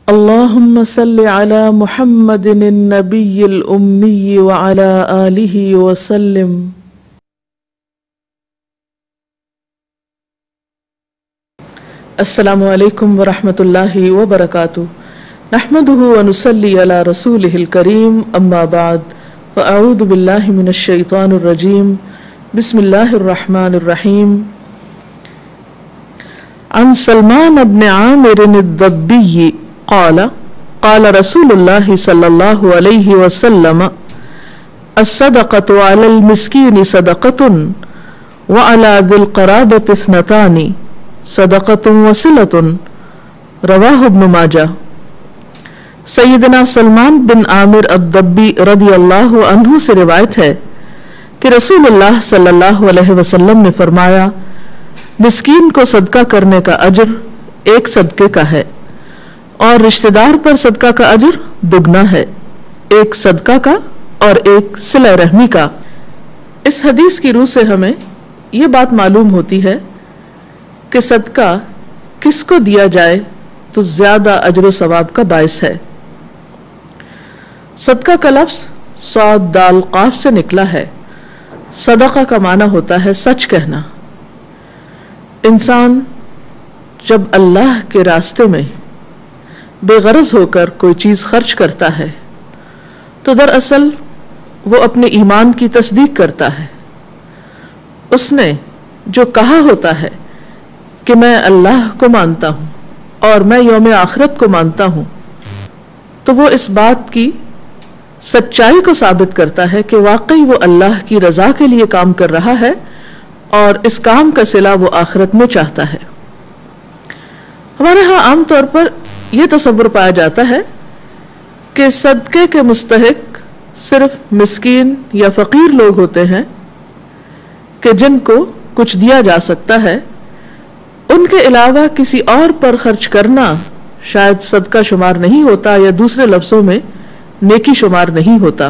اللهم صل على محمد النبي الأمي وعلى آله وسلم. السلام علیکم ورحمۃ اللہ وبرکاتہ. نحمده ونصلي على رسوله الكريم اما بعد فاعوذ باللہ من الشیطان الرجیم. بسم اللہ الرحمن الرحیم. عن سلمان بن عامر الضبی قال قال رسول اللہ صلی اللہ علیہ وسلم الصدقة على المسکین صدقة وعلى ذی القرابة اثنتان صدقة وصلة. رواہ ابن ماجہ. سیدنا سلمان بن عامر الضبی رضی اللہ عنہ سے روایت ہے کہ رسول اللہ صلی اللہ علیہ وسلم نے فرمایا، مسکین کو صدقہ کرنے کا اجر ایک صدقے کا ہے اور رشتہ دار پر صدقہ کا اجر دگنا ہے، ایک صدقہ کا اور ایک صلہ رحمی کا. اس حدیث کی روح سے ہمیں یہ بات معلوم ہوتی ہے کہ صدقہ کس کو دیا جائے تو زیادہ اجر و ثواب کا باعث ہے. صدقہ کا لفظ صاد دال قاف سے نکلا ہے. صدقہ کا معنی ہوتا ہے سچ کہنا. انسان جب اللہ کے راستے میں بے غرض ہو کر کوئی چیز خرچ کرتا ہے تو دراصل وہ اپنے ایمان کی تصدیق کرتا ہے. اس نے جو کہا ہوتا ہے کہ میں اللہ کو مانتا ہوں اور میں یوم آخرت کو مانتا ہوں، تو وہ اس بات کی سچائی کو ثابت کرتا ہے کہ واقعی وہ اللہ کی رضا کے لیے کام کر رہا ہے اور اس کام کا صلہ وہ آخرت میں چاہتا ہے. ہمارے ہاں عام طور پر یہ تصور پایا جاتا ہے کہ صدقے کے مستحق صرف مسکین یا فقیر لوگ ہوتے ہیں کہ جن کو کچھ دیا جا سکتا ہے. ان کے علاوہ کسی اور پر خرچ کرنا شاید صدقہ شمار نہیں ہوتا یا دوسرے لفظوں میں نیکی شمار نہیں ہوتا.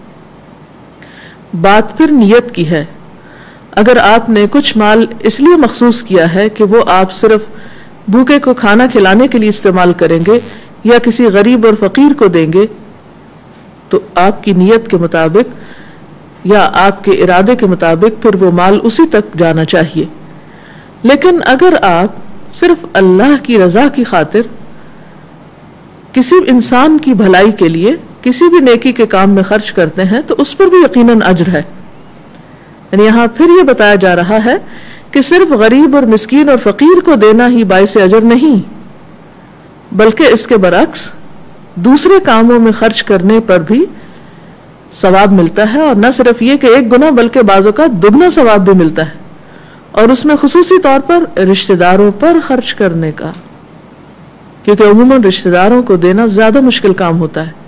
بات پھر نیت کی ہے. اگر آپ نے کچھ مال اس لیے مخصوص کیا ہے کہ وہ آپ صرف بھوکے کو کھانا کھلانے کے لیے استعمال کریں گے یا کسی غریب اور فقیر کو دیں گے تو آپ کی نیت کے مطابق یا آپ کے ارادے کے مطابق پھر وہ مال اسی تک جانا چاہیے. لیکن اگر آپ صرف اللہ کی رضا کی خاطر کسی انسان کی بھلائی کے لیے کسی بھی نیکی کے کام میں خرچ کرتے ہیں تو اس پر بھی یقیناً اجر ہے. یعنی یہاں پھر یہ بتایا جا رہا ہے کہ صرف غریب اور مسکین اور فقیر کو دینا ہی باعث اجر نہیں، بلکہ اس کے برعکس دوسرے کاموں میں خرچ کرنے پر بھی ثواب ملتا ہے. اور نہ صرف یہ کہ ایک گنا بلکہ بعض اوقات دگنا ثواب بھی ملتا ہے، اور اس میں خصوصی طور پر رشتہ داروں پر خرچ کرنے کا، کیونکہ عموماً رشتہ داروں کو دینا زیادہ مشکل کام ہوتا ہے.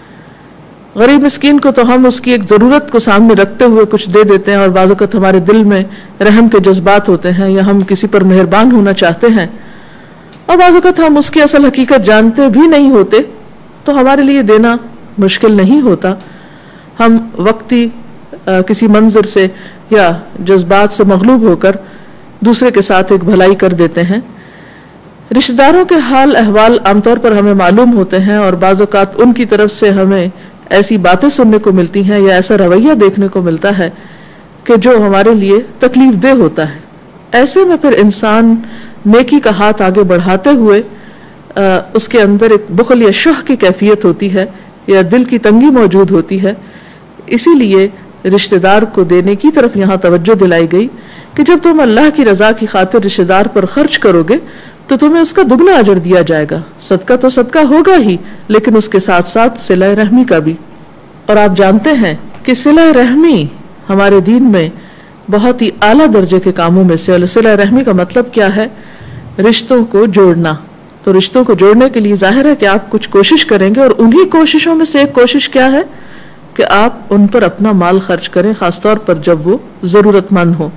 غریب مسکین کو تو ہم اس کی ایک ضرورت کو سامنے رکھتے ہوئے کچھ دے دیتے ہیں، اور بعض اوقات ہمارے دل میں رحم کے جذبات ہوتے ہیں یا ہم کسی پر مہربان ہونا چاہتے ہیں، اور بعض اوقات ہم اس کی اصل حقیقت جانتے بھی نہیں ہوتے تو ہمارے لیے دینا مشکل نہیں ہوتا. ہم وقتی کسی منظر سے یا جذبات سے مغلوب ہو کر دوسرے کے ساتھ ایک بھلائی کر دیتے ہیں. رشتہ داروں کے حال احوال عام طور پر ہمیں معلوم ہوتے ہیں، اور بعض اوقات ان کی طرف سے ہمیں ایسی باتیں سننے کو ملتی ہیں یا ایسا رویہ دیکھنے کو ملتا ہے کہ جو ہمارے لیے تکلیف دہ ہوتا ہے. ایسے میں پھر انسان نیکی کا ہاتھ آگے بڑھاتے ہوئے اس کے اندر ایک بخل یا شح کی کیفیت ہوتی ہے یا دل کی تنگی موجود ہوتی ہے. اسی لیے رشتہ دار کو دینے کی طرف یہاں توجہ دلائی گئی کہ جب تم اللہ کی رضا کی خاطر رشتہ دار پر خرچ کرو گے تو تمہیں اس کا دگنا اجر دیا جائے گا. صدقہ تو صدقہ ہوگا ہی، لیکن اس کے ساتھ ساتھ صلہ رحمی کا بھی. اور آپ جانتے ہیں کہ صلہ رحمی ہمارے دین میں بہت ہی اعلیٰ درجے کے کاموں میں سے. صلہ رحمی کا مطلب کیا ہے؟ رشتوں کو جوڑنا. تو رشتوں کو جوڑنے کے لیے ظاہر ہے کہ آپ کچھ کوشش کریں گے، اور انہی کوششوں میں سے ایک کوشش کیا ہے کہ آپ ان پر اپنا مال خرچ کریں، خاص طور پر جب وہ ضرورت مند ہو.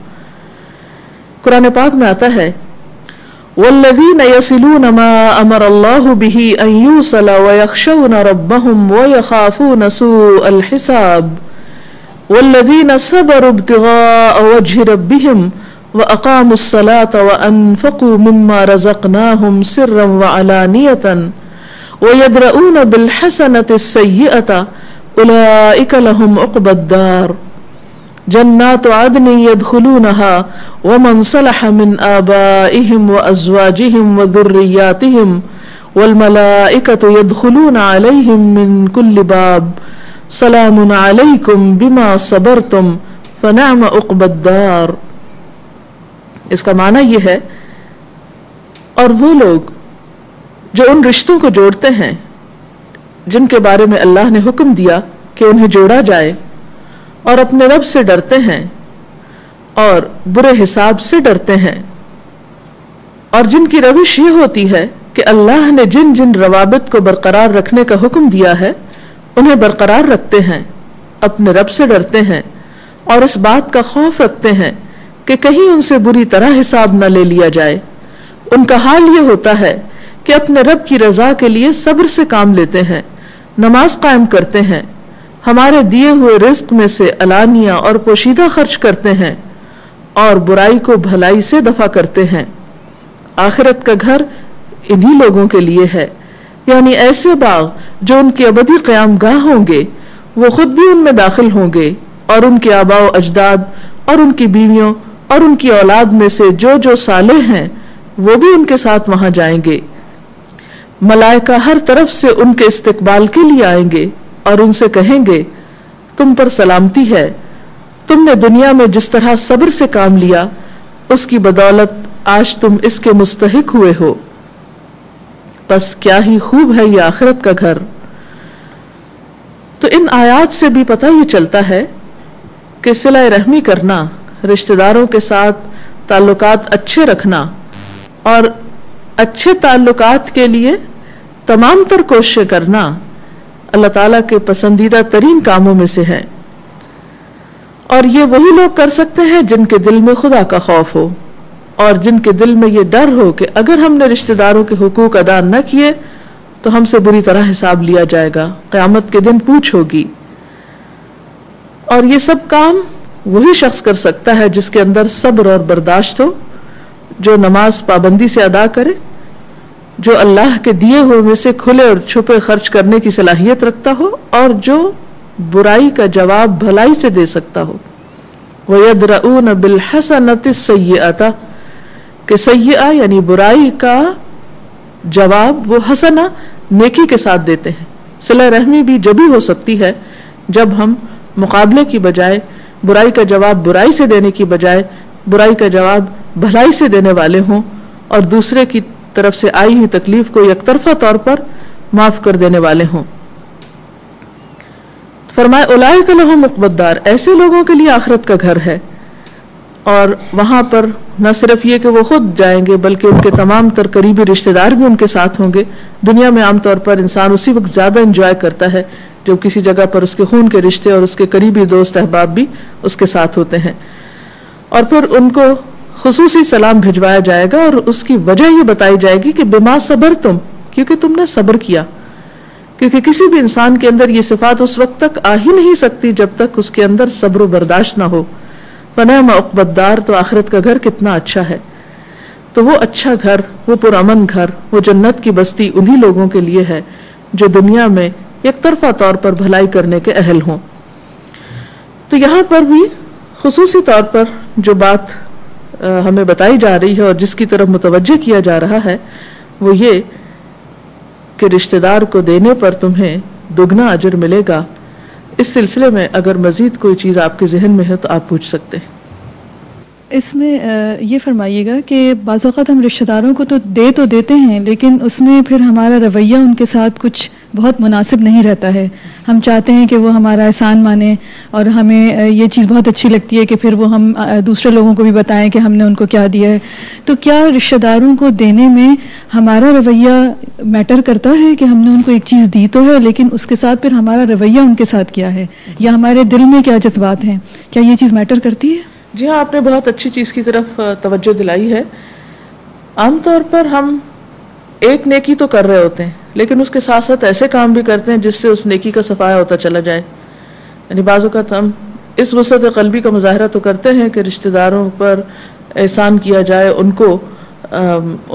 قرآن پاک میں آتا ہے والذین یصلون ما امر اللہ بہ ان یوصل ویخشون ربهم ویخافون سوء الحساب والذین صبروا ابتغاء وجہ ربهم وَأَقَامُوا الصَّلَاةَ وَأَنفَقُوا مِمَّا رَزَقْنَاهُمْ سِرًّا وَعَلَانِيَةً وَيَدْرَؤُونَ بِالْحَسَنَةِ السَّيِّئَةَ أُولَئِكَ لَهُمْ عُقْبَى الدَّارِ جَنَّاتُ عَدْنٍ يَدْخُلُونَهَا وَمَنْ صَلَحَ مِنْ آبَائِهِمْ وَأَزْوَاجِهِمْ وَذُرِّيَّاتِهِمْ وَالْمَلَائِكَةُ يَدْخُلُونَ عَلَيْهِمْ مِنْ كُلِّ بَابٍ سَلَامٌ عَلَيْكُمْ بِمَا صَبَرْتُمْ فَنِعْمَ عُقْبَى الدَّارِ. اس کا معنی یہ ہے، اور وہ لوگ جو ان رشتوں کو جوڑتے ہیں جن کے بارے میں اللہ نے حکم دیا کہ انہیں جوڑا جائے، اور اپنے رب سے ڈرتے ہیں اور برے حساب سے ڈرتے ہیں، اور جن کی روش یہ ہوتی ہے کہ اللہ نے جن جن روابط کو برقرار رکھنے کا حکم دیا ہے انہیں برقرار رکھتے ہیں، اپنے رب سے ڈرتے ہیں اور اس بات کا خوف رکھتے ہیں کہ کہیں ان سے بری طرح حساب نہ لے لیا جائے. ان کا حال یہ ہوتا ہے کہ اپنے رب کی رضا کے لیے صبر سے کام لیتے ہیں، نماز قائم کرتے ہیں، ہمارے دیے ہوئے رزق میں سے علانیہ اور پوشیدہ خرچ کرتے ہیں، اور برائی کو بھلائی سے دفع کرتے ہیں. آخرت کا گھر انہی لوگوں کے لیے ہے، یعنی ایسے باغ جو ان کی ابدی قیام گاہ ہوں گے، وہ خود بھی ان میں داخل ہوں گے، اور ان کے آباء و اجداد اور ان کی بیویوں اور ان کی اولاد میں سے جو جو صالح ہیں وہ بھی ان کے ساتھ وہاں جائیں گے. ملائکہ ہر طرف سے ان کے استقبال کے لیے آئیں گے اور ان سے کہیں گے تم پر سلامتی ہے، تم نے دنیا میں جس طرح صبر سے کام لیا اس کی بدولت آج تم اس کے مستحق ہوئے ہو. بس کیا ہی خوب ہے یہ آخرت کا گھر. تو ان آیات سے بھی پتہ یہ چلتا ہے کہ صلہ رحمی کرنا، رشتہ داروں کے ساتھ تعلقات اچھے رکھنا اور اچھے تعلقات کے لیے تمام تر کوششیں کرنا اللہ تعالیٰ کے پسندیدہ ترین کاموں میں سے ہے. اور یہ وہی لوگ کر سکتے ہیں جن کے دل میں خدا کا خوف ہو، اور جن کے دل میں یہ ڈر ہو کہ اگر ہم نے رشتہ داروں کے حقوق ادا نہ کیے تو ہم سے بری طرح حساب لیا جائے گا، قیامت کے دن پوچھ ہوگی. اور یہ سب کام وہی شخص کر سکتا ہے جس کے اندر صبر اور برداشت ہو، جو نماز پابندی سے ادا کرے، جو اللہ کے دیے ہوئے میں سے کھلے اور چھپے خرچ کرنے کی صلاحیت رکھتا ہو، اور جو برائی کا جواب بھلائی سے دے سکتا ہو. وَيَدْرَؤُونَ بِالْحَسَنَةِ السَّيِّئَةَ کہ سیئہ یعنی برائی کا جواب وہ حسنہ نیکی کے ساتھ دیتے ہیں. صلہ رحمی بھی جبھی ہو سکتی ہے جب ہم مقابلے کی بجائے برائی کا جواب برائی سے دینے کی بجائے برائی کا جواب بھلائی سے دینے والے ہوں، اور دوسرے کی طرف سے آئی ہوئی تکلیف کو یک طرفہ طور پر معاف کر دینے والے ہوں. فرمائے اولئک لہم عقبی الدار، ایسے لوگوں کے لیے آخرت کا گھر ہے. اور وہاں پر نہ صرف یہ کہ وہ خود جائیں گے بلکہ ان کے تمام تر قریبی رشتہ دار بھی ان کے ساتھ ہوں گے. دنیا میں عام طور پر انسان اسی وقت زیادہ انجوائے کرتا ہے جب کسی جگہ پر اس کے خون کے رشتے اور اس کے قریبی دوست احباب بھی اس کے ساتھ ہوتے ہیں، اور پھر ان کو خصوصی سلام بھجوایا جائے گا، اور اس کی وجہ یہ بتائی جائے گی کہ بما صبرتم، کیونکہ تم نے صبر کیا. کیونکہ کسی بھی انسان کے اندر یہ صفات اس وقت تک آ ہی نہیں سکتی جب تک اس کے اندر صبر و برداشت نہ ہو. فنعم عقبی الدار، تو آخرت کا گھر کتنا اچھا ہے. تو وہ اچھا گھر، وہ پرامن گھر، وہ جنت کی بستی انہی لوگوں کے لیے ہے جو دنیا میں یک طرفہ طور پر بھلائی کرنے کے اہل ہوں. تو یہاں پر بھی خصوصی طور پر جو بات ہمیں بتائی جا رہی ہے اور جس کی طرف متوجہ کیا جا رہا ہے وہ یہ کہ رشتہ دار کو دینے پر تمہیں دگنا اجر ملے گا. اس سلسلے میں اگر مزید کوئی چیز آپ کے ذہن میں ہے تو آپ پوچھ سکتے ہیں. اس میں یہ فرمائیے گا کہ بعض اوقات ہم رشتہ داروں کو تو دیتے ہیں، لیکن اس میں پھر ہمارا رویہ ان کے ساتھ کچھ بہت مناسب نہیں رہتا ہے. ہم چاہتے ہیں کہ وہ ہمارا احسان مانیں، اور ہمیں یہ چیز بہت اچھی لگتی ہے کہ پھر وہ ہم دوسرے لوگوں کو بھی بتائیں کہ ہم نے ان کو کیا دیا ہے. تو کیا رشتہ داروں کو دینے میں ہمارا رویہ میٹر کرتا ہے کہ ہم نے ان کو ایک چیز دی تو ہے، لیکن اس کے ساتھ پھر ہمارا رویہ ان کے ساتھ کیا ہے، یا ہمارے دل میں کیا جذبات ہیں، کیا یہ چیز میٹر کرتی ہے؟ جی ہاں، آپ نے بہت اچھی چیز کی طرف توجہ دلائی ہے. عام طور پر ہم ایک نیکی تو کر رہے ہوتے ہیں لیکن اس کے ساتھ ساتھ ایسے کام بھی کرتے ہیں جس سے اس نیکی کا صفایا ہوتا چلا جائے. یعنی بعض اوقات ہم اس وسعت قلبی کا مظاہرہ تو کرتے ہیں کہ رشتہ داروں پر احسان کیا جائے، ان کو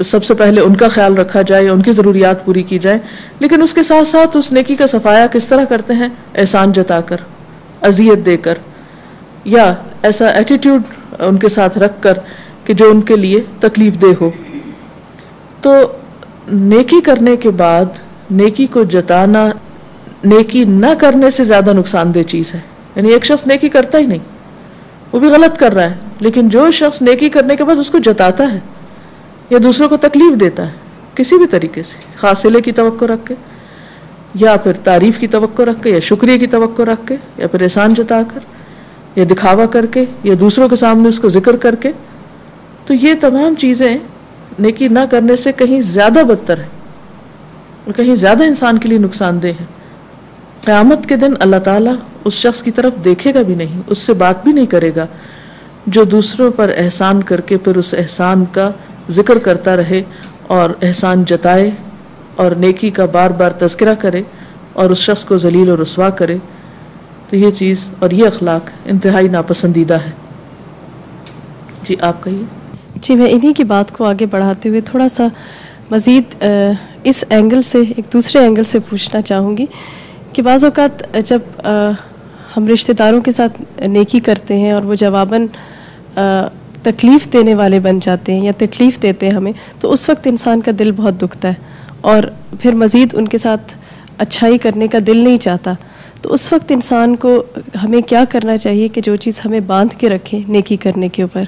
سب سے پہلے ان کا خیال رکھا جائے، ان کی ضروریات پوری کی جائے، لیکن اس کے ساتھ ساتھ اس نیکی کا صفایا کس طرح کرتے ہیں؟ احسان جتا کر، اذیت دے کر، یا ایسا ایٹیٹیوڈ ان کے ساتھ رکھ کر کہ جو ان کے لیے تکلیف دہ ہو. تو نیکی کرنے کے بعد نیکی کو جتانا نیکی نہ کرنے سے زیادہ نقصان دہ چیز ہے. یعنی ایک شخص نیکی کرتا ہی نہیں، وہ بھی غلط کر رہا ہے، لیکن جو شخص نیکی کرنے کے بعد اس کو جتاتا ہے یا دوسروں کو تکلیف دیتا ہے کسی بھی طریقے سے، خاص صلے کی توقع رکھ کے، یا پھر تعریف کی توقع رکھ کے، یا شکریہ کی توقع رکھ کے، یا پھر احسان جتا کر، یا دکھاوا کر کے، یا دوسروں کے سامنے اس کو ذکر کر کے، تو یہ تمام چیزیں نیکی نہ کرنے سے کہیں زیادہ بدتر ہیں اور کہیں زیادہ انسان کے لیے نقصان دہ ہیں. قیامت کے دن اللہ تعالیٰ اس شخص کی طرف دیکھے گا بھی نہیں، اس سے بات بھی نہیں کرے گا جو دوسروں پر احسان کر کے پھر اس احسان کا ذکر کرتا رہے اور احسان جتائے اور نیکی کا بار بار تذکرہ کرے اور اس شخص کو ذلیل و رسوا کرے. تو یہ چیز اور یہ اخلاق انتہائی ناپسندیدہ ہے. جی آپ کہیے. جی میں انہی کی بات کو آگے بڑھاتے ہوئے تھوڑا سا مزید اس اینگل سے، ایک دوسرے اینگل سے پوچھنا چاہوں گی کہ بعض اوقات جب ہم رشتہ داروں کے ساتھ نیکی کرتے ہیں اور وہ جواباً تکلیف دینے والے بن جاتے ہیں یا تکلیف دیتے ہیں ہمیں، تو اس وقت انسان کا دل بہت دکھتا ہے اور پھر مزید ان کے ساتھ اچھائی کرنے کا دل نہیں چاہتا. تو اس وقت انسان کو ہمیں کیا کرنا چاہیے کہ جو چیز ہمیں باندھ کے رکھے نیکی کرنے کے اوپر؟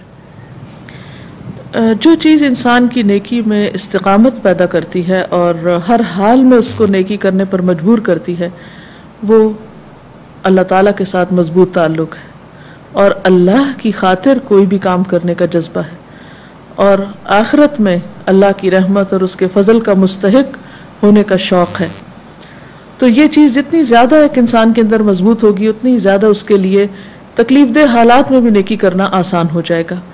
جو چیز انسان کی نیکی میں استقامت پیدا کرتی ہے اور ہر حال میں اس کو نیکی کرنے پر مجبور کرتی ہے، وہ اللہ تعالیٰ کے ساتھ مضبوط تعلق ہے اور اللہ کی خاطر کوئی بھی کام کرنے کا جذبہ ہے اور آخرت میں اللہ کی رحمت اور اس کے فضل کا مستحق ہونے کا شوق ہے. تو یہ چیز جتنی زیادہ ایک انسان کے اندر مضبوط ہوگی اتنی زیادہ اس کے لیے تکلیف دہ حالات میں بھی نیکی کرنا آسان ہو جائے گا.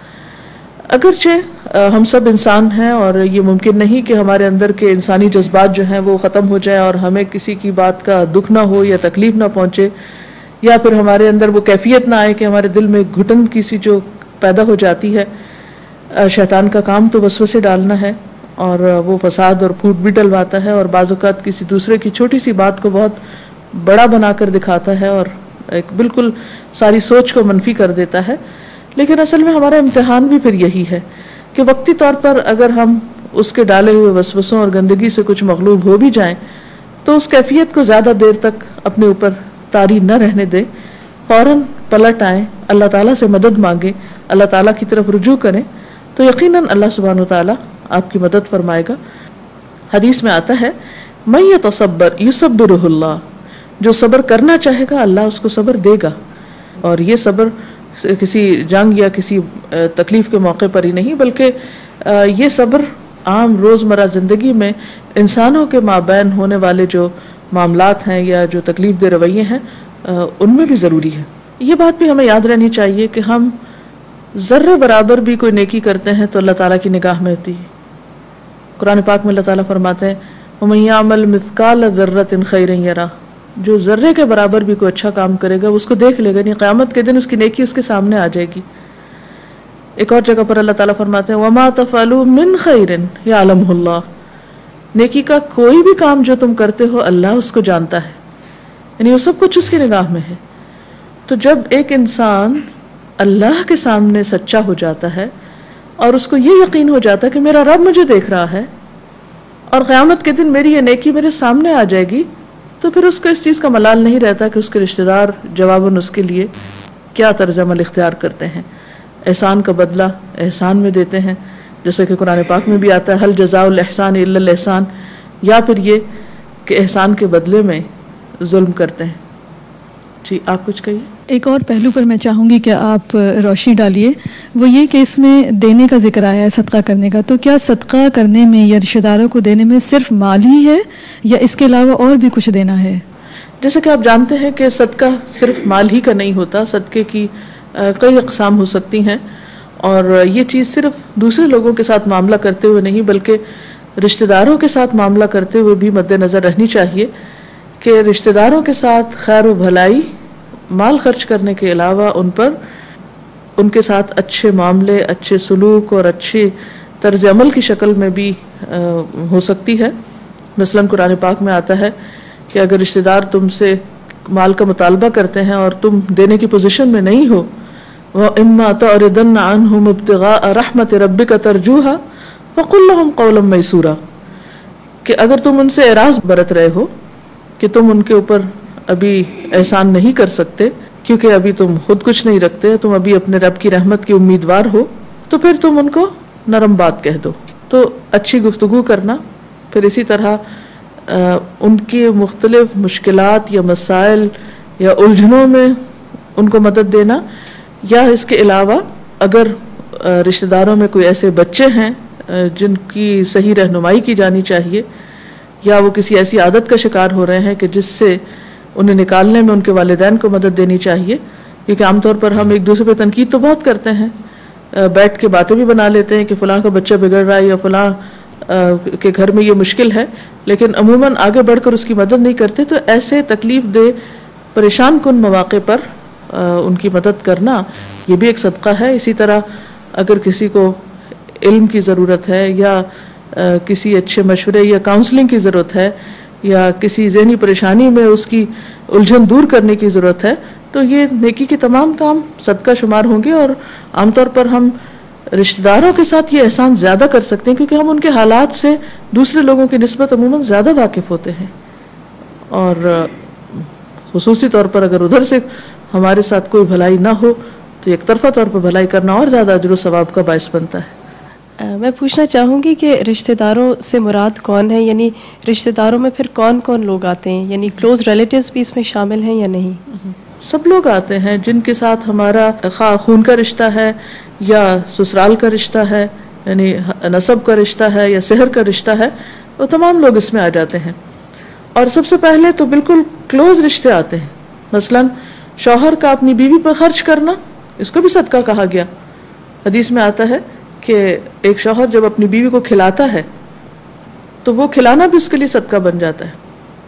اگرچہ ہم سب انسان ہیں اور یہ ممکن نہیں کہ ہمارے اندر کے انسانی جذبات جو ہیں وہ ختم ہو جائیں اور ہمیں کسی کی بات کا دکھ نہ ہو یا تکلیف نہ پہنچے، یا پھر ہمارے اندر وہ کیفیت نہ آئے کہ ہمارے دل میں گھٹن کسی جو پیدا ہو جاتی ہے. شیطان کا کام تو وسوسے ڈالنا ہے اور وہ فساد اور پھوٹ بھی ڈلواتا ہے اور بعض اوقات کسی دوسرے کی چھوٹی سی بات کو بہت بڑا بنا کر دکھاتا ہے اور ایک بالکل ساری سوچ کو منفی کر دیتا ہے. لیکن اصل میں ہمارا امتحان بھی پھر یہی ہے کہ وقتی طور پر اگر ہم اس کے ڈالے ہوئے وسوسوں اور گندگی سے کچھ مغلوب ہو بھی جائیں تو اس کیفیت کو زیادہ دیر تک اپنے اوپر طاری نہ رہنے دیں، فوراً پلٹ آئیں، اللہ تعالیٰ سے مدد مانگیں، اللہ تعالیٰ کی طرف رجوع کریں تو یقیناً اللہ سبحانہ وتعالیٰ آپ کی مدد فرمائے گا. حدیث میں آتا ہے من یتصبر یصبرہ اللہ، جو صبر کرنا چاہے گا اللہ اس کو صبر دے گا. اور یہ صبر کسی جنگ یا کسی تکلیف کے موقع پر ہی نہیں، بلکہ یہ صبر عام روزمرہ زندگی میں انسانوں کے مابین ہونے والے جو معاملات ہیں یا جو تکلیف دہ رویے ہیں ان میں بھی ضروری ہے. یہ بات بھی ہمیں یاد رہنی چاہیے کہ ہم ذرے برابر بھی کوئی نیکی کرتے ہیں تو اللہ تعالیٰ کی نگاہ میں ہوتی ہے. قرآن پاک میں اللہ تعالیٰ فرماتے ہیں وَمَن يَعْمَلْ مِثْقَالَ ذَرَّةٍ خَيْرًا يَرَهُ، جو ذرے کے برابر بھی کوئی اچھا کام کرے گا اس کو دیکھ لے گا، نہیں قیامت کے دن اس کی نیکی اس کے سامنے آ جائے گی. ایک اور جگہ پر اللہ تعالیٰ فرماتے ہیں وَمَا تَفْعَلُوا مِنْ خَيْرٍ يَعْلَمْهُ اللَّهُ، نیکی کا کوئی بھی کام جو تم کرتے ہو اللہ اس کو جانتا ہے، یعنی وہ سب کچھ اس کی نگاہ میں ہے. تو جب ایک انسان اللہ کے سامنے سچا ہو جاتا ہے اور اس کو یہ یقین ہو جاتا ہے کہ میرا رب مجھے دیکھ رہا ہے اور قیامت کے دن میری یہ نیکی میرے سامنے آ جائے گی، تو پھر اس کو اس چیز کا ملال نہیں رہتا کہ اس کے رشتہ دار جواباً اس کے لیے کیا طرز عمل اختیار کرتے ہیں. احسان کا بدلہ احسان میں دیتے ہیں، جیسے کہ قرآن پاک میں بھی آتا ہے حل جزاء الاحسان الا الاحسان، یا پھر یہ کہ احسان کے بدلے میں ظلم کرتے ہیں. جی آپ کچھ کہیے. ایک اور پہلو پر میں چاہوں گی کہ آپ روشنی ڈالیے، وہ یہ کہ اس میں دینے کا ذکر آیا ہے، صدقہ کرنے کا. تو کیا صدقہ کرنے میں یا رشتہ داروں کو دینے میں صرف مال ہی ہے یا اس کے علاوہ اور بھی کچھ دینا ہے؟ جیسے کہ آپ جانتے ہیں کہ صدقہ صرف مال ہی کا نہیں ہوتا، صدقے کی کئی اقسام ہو سکتی ہیں اور یہ چیز صرف دوسرے لوگوں کے ساتھ معاملہ کرتے ہوئے نہیں بلکہ رشتہ داروں کے ساتھ معاملہ کرتے ہوئے بھی مد نظر رہنی چاہیے کہ رشتہ داروں کے ساتھ خیر و بھلائی مال خرچ کرنے کے علاوہ ان کے ساتھ اچھے معاملے، اچھے سلوک اور اچھی طرز عمل کی شکل میں بھی ہو سکتی ہے. مثلاً قرآن پاک میں آتا ہے کہ اگر رشتہ دار تم سے مال کا مطالبہ کرتے ہیں اور تم دینے کی پوزیشن میں نہیں ہو، وَإِمَّا تَعْرِضَنَّ عَنْهُمُ ابْتِغَاءَ رَحْمَةِ رَبِّكَ تَرْجُوهَا فَقُلْ لَهُمْ قَوْلًا مَيْسُورًا، کہ اگر تم ان سے اعراض برت رہے ہو کہ تم ان کے اوپر ابھی احسان نہیں کر سکتے کیونکہ ابھی تم خود کچھ نہیں رکھتے، تم ابھی اپنے رب کی رحمت کی امیدوار ہو، تو پھر تم ان کو نرم بات کہہ دو. تو اچھی گفتگو کرنا، پھر اسی طرح ان کی مختلف مشکلات یا مسائل یا الجھنوں میں ان کو مدد دینا. یا اس کے علاوہ اگر رشتہ داروں میں کوئی ایسے بچے ہیں جن کی صحیح رہنمائی کی جانی چاہیے، یا وہ کسی ایسی عادت کا شکار ہو رہے ہیں کہ جس سے انہیں نکالنے میں ان کے والدین کو مدد دینی چاہیے، کیونکہ عام طور پر ہم ایک دوسرے پہ تنقید تو بہت کرتے ہیں، بیٹھ کے باتیں بھی بنا لیتے ہیں کہ فلاں کا بچہ بگڑ رہا ہے یا فلاں کے گھر میں یہ مشکل ہے، لیکن عموماً آگے بڑھ کر اس کی مدد نہیں کرتے. تو ایسے تکلیف دہ پریشان کن مواقع پر ان کی مدد کرنا یہ بھی ایک صدقہ ہے. اسی طرح اگر کسی کو علم کی ضرورت ہے یا کسی اچھے مشورے یا کاؤنسلنگ کی ضرورت ہے یا کسی ذہنی پریشانی میں اس کی الجھن دور کرنے کی ضرورت ہے، تو یہ نیکی کے تمام کام صدقہ شمار ہوں گے. اور عام طور پر ہم رشتہ داروں کے ساتھ یہ احسان زیادہ کر سکتے ہیں کیونکہ ہم ان کے حالات سے دوسرے لوگوں کی نسبت عموماً زیادہ واقف ہوتے ہیں، اور خصوصی طور پر اگر ادھر سے ہمارے ساتھ کوئی بھلائی نہ ہو تو ایک طرفہ طور پر بھلائی کرنا اور زیادہ اجر و ثواب کا باعث بنتا ہے. میں پوچھنا چاہوں گی کہ رشتہ داروں سے مراد کون ہے، یعنی رشتہ داروں میں پھر کون کون لوگ آتے ہیں، یعنی کلوز ریلیٹیوز بھی اس میں شامل ہیں یا نہیں؟ سب لوگ آتے ہیں جن کے ساتھ ہمارا خواہ خون کا رشتہ ہے یا سسرال کا رشتہ ہے، یعنی نسب کا رشتہ ہے یا سحر کا رشتہ ہے، وہ تمام لوگ اس میں آ جاتے ہیں. اور سب سے پہلے تو بالکل کلوز رشتے آتے ہیں. مثلاً شوہر کا اپنی بیوی پر خرچ کرنا، اس کو بھی صدقہ کہا گیا. حدیث میں آتا ہے کہ ایک شوہر جب اپنی بیوی کو کھلاتا ہے تو وہ کھلانا بھی اس کے لیے صدقہ بن جاتا ہے.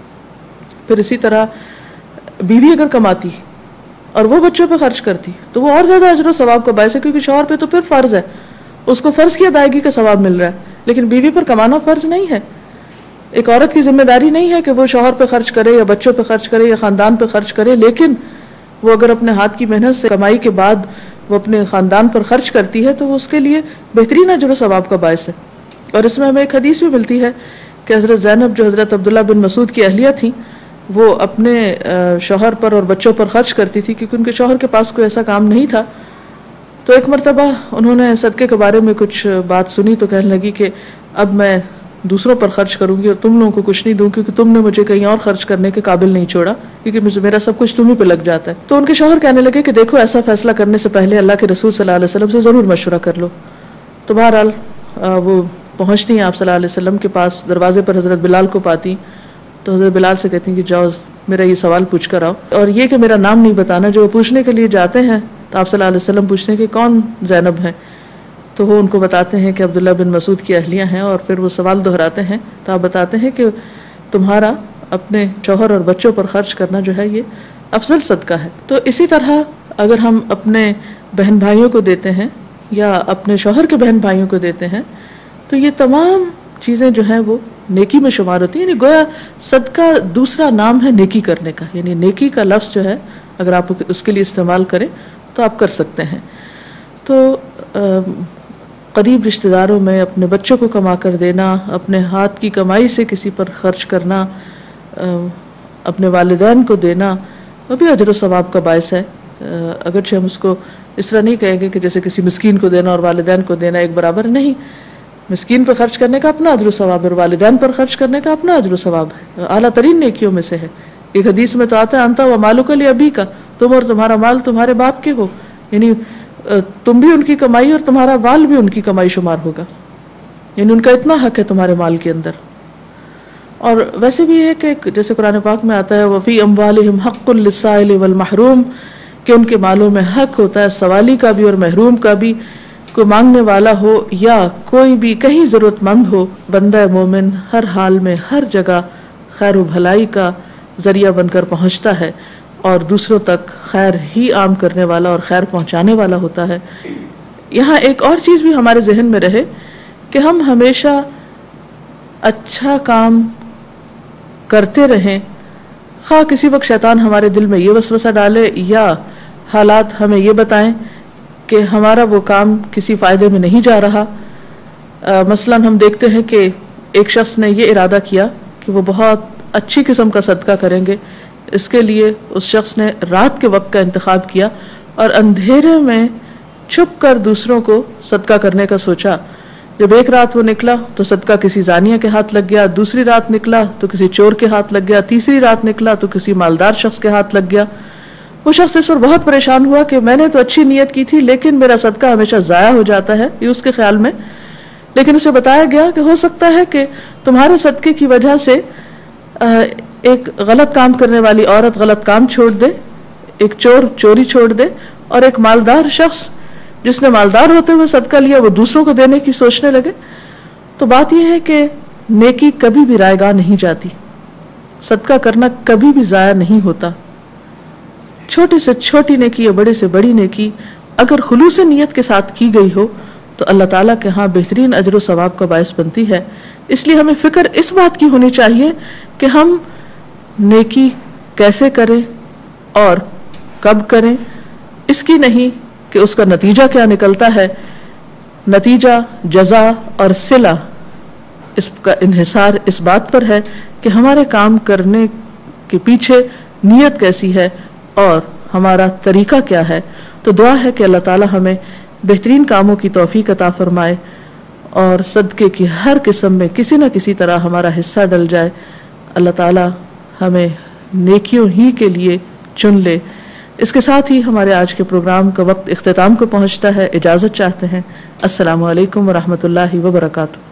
پھر اسی طرح بیوی اگر کماتی اور وہ بچوں پہ خرچ کرتی تو وہ اور زیادہ اجر و ثواب کا باعث ہے، کیونکہ شوہر پہ تو پھر فرض ہے، اس کو فرض کی ادائیگی کا ثواب مل رہا ہے، لیکن بیوی پر کمانا فرض نہیں ہے. ایک عورت کی ذمہ داری نہیں ہے کہ وہ شوہر پہ خرچ کرے یا بچوں پہ خرچ کرے یا خاندان پہ خرچ کرے، لیکن وہ اگر اپنے ہاتھ کی محنت سے کمائی کے بعد وہ اپنے خاندان پر خرچ کرتی ہے تو وہ اس کے لیے بہترین اجر و ثواب کا باعث ہے. اور اس میں ہمیں ایک حدیث بھی ملتی ہے کہ حضرت زینب جو حضرت عبداللہ بن مسعود کی اہلیہ تھیں، وہ اپنے شوہر پر اور بچوں پر خرچ کرتی تھی کیونکہ ان کے شوہر کے پاس کوئی ایسا کام نہیں تھا. تو ایک مرتبہ انہوں نے صدقے کے بارے میں کچھ بات سنی تو کہنے لگی کہ اب میں دوسروں پر خرچ کروں گی اور تم لوگوں کو کچھ نہیں دوں کیونکہ تم نے مجھے کہیں اور خرچ کرنے کے قابل نہیں چھوڑا، کیونکہ میرا سب کچھ تمہیں پہ لگ جاتا ہے. تو ان کے شوہر کہنے لگے کہ دیکھو ایسا فیصلہ کرنے سے پہلے اللہ کے رسول صلی اللہ علیہ وسلم سے ضرور مشورہ کر لو. تو بہرحال وہ پہنچتی ہیں آپ صلی اللہ علیہ وسلم کے پاس، دروازے پر حضرت بلال کو پاتی تو حضرت بلال سے کہتی ہیں کہ جاؤ میرا یہ سوال پوچھ کر آؤ، اور یہ کہ میرا نام نہیں بتانا. جو وہ پوچھنے کے لیے جاتے ہیں تو آپ صلی اللہ علیہ وسلم پوچھتے ہیں کہ کون زینب ہیں، تو وہ ان کو بتاتے ہیں کہ عبداللہ بن مسعود کی اہلیہ ہیں، اور پھر وہ سوال دہراتے ہیں تو آپ بتاتے ہیں کہ تمہارا اپنے شوہر اور بچوں پر خرچ کرنا جو ہے یہ افضل صدقہ ہے. تو اسی طرح اگر ہم اپنے بہن بھائیوں کو دیتے ہیں یا اپنے شوہر کے بہن بھائیوں کو دیتے ہیں تو یہ تمام چیزیں جو ہیں وہ نیکی میں شمار ہوتی ہیں. یعنی گویا صدقہ دوسرا نام ہے نیکی کرنے کا، یعنی نیکی کا لفظ جو ہے اگر آپ اس کے لیے استعمال کریں تو آپ کر سکتے ہیں. تو قریب رشتہ داروں میں اپنے بچوں کو کما کر دینا، اپنے ہاتھ کی کمائی سے کسی پر خرچ کرنا، اپنے والدین کو دینا، وہ بھی اجر و ثواب کا باعث ہے. اگرچہ ہم اس کو اس طرح نہیں کہیں گے کہ جیسے کسی مسکین کو دینا اور والدین کو دینا ایک برابر نہیں. مسکین پر خرچ کرنے کا اپنا اجر و ثواب ہے اور والدین پر خرچ کرنے کا اپنا اجر و ثواب ہے. اعلیٰ ترین نیکیوں میں سے ہے. ایک حدیث میں تو آتا ہے انتا و مالک لابی کا، تم اور تمہارا مال تمہارے باپ کے ہو، یعنی تم بھی ان کی کمائی اور تمہارا مال بھی ان کی کمائی شمار ہوگا، یعنی ان کا اتنا حق ہے تمہارے مال کے اندر. اور ویسے بھی ہے کہ جیسے قرآن پاک میں آتا ہے وفی اموالہم حق للسائل والمحروم، کہ ان کے مالوں میں حق ہوتا ہے سوالی کا بھی اور محروم کا بھی. کوئی مانگنے والا ہو یا کوئی بھی کہیں ضرورت مند ہو، بندہ مومن ہر حال میں ہر جگہ خیر و بھلائی کا ذریعہ بن کر پہنچتا ہے اور دوسروں تک خیر ہی عام کرنے والا اور خیر پہنچانے والا ہوتا ہے. یہاں ایک اور چیز بھی ہمارے ذہن میں رہے کہ ہم ہمیشہ اچھا کام کرتے رہیں، خواہ کسی وقت شیطان ہمارے دل میں یہ وسوسہ ڈالے یا حالات ہمیں یہ بتائیں کہ ہمارا وہ کام کسی فائدے میں نہیں جا رہا. مثلا ہم دیکھتے ہیں کہ ایک شخص نے یہ ارادہ کیا کہ وہ بہت اچھی قسم کا صدقہ کریں گے. اس کے لیے اس شخص نے رات کے وقت کا انتخاب کیا اور اندھیرے میں چھپ کر دوسروں کو صدقہ کرنے کا سوچا. جب ایک رات وہ نکلا تو صدقہ کسی زانیہ کے ہاتھ لگ گیا، دوسری رات نکلا تو کسی چور کے ہاتھ لگ گیا، تیسری رات نکلا تو کسی مالدار شخص کے ہاتھ لگ گیا. وہ شخص اس پر بہت پریشان ہوا کہ میں نے تو اچھی نیت کی تھی لیکن میرا صدقہ ہمیشہ ضائع ہو جاتا ہے، یہ اس کے خیال میں. لیکن اسے بتایا گیا کہ ہو سکتا ہے کہ تمہارے صدقے کی وجہ سے ایک غلط کام کرنے والی عورت غلط کام چھوڑ دے، ایک چور چوری چھوڑ دے، اور ایک مالدار شخص جس نے مالدار ہوتے ہوئے صدقہ لیا وہ دوسروں کو دینے کی سوچنے لگے. تو بات یہ ہے کہ نیکی کبھی بھی رائے گاہ نہیں جاتی، صدقہ کرنا کبھی بھی ضائع نہیں ہوتا. چھوٹی سے چھوٹی نیکی یا بڑے سے بڑی نیکی اگر خلوص نیت کے ساتھ کی گئی ہو تو اللہ تعالیٰ کے ہاں بہترین اجر و ثواب کا باعث بنتی ہے. اس لیے ہمیں فکر اس بات کی ہونی چاہیے کہ ہم نیکی کیسے کریں اور کب کریں، اس کی نہیں کہ اس کا نتیجہ کیا نکلتا ہے. نتیجہ، جزا اور صلہ، اس کا انحصار اس بات پر ہے کہ ہمارے کام کرنے کے پیچھے نیت کیسی ہے اور ہمارا طریقہ کیا ہے. تو دعا ہے کہ اللہ تعالی ہمیں بہترین کاموں کی توفیق عطا فرمائے اور صدقے کی ہر قسم میں کسی نہ کسی طرح ہمارا حصہ ڈل جائے. اللہ تعالی ہمیں نیکیوں ہی کے لیے چن لے. اس کے ساتھ ہی ہمارے آج کے پروگرام کا وقت اختتام کو پہنچتا ہے. اجازت چاہتے ہیں. السلام علیکم ورحمۃ اللہ وبرکاتہ.